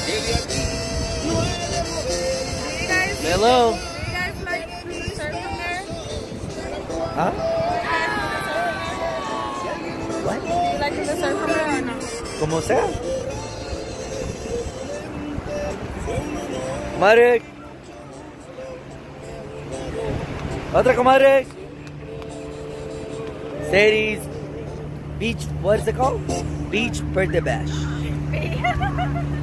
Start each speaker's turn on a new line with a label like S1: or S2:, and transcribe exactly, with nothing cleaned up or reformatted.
S1: Hello.
S2: Do you guys like the surf from there?
S1: Huh? What?
S2: Do you like the surf from there or no?
S1: Como sea. Comadre. Otra comadre. Sadie's beach. What is it called? Beach birthday bash.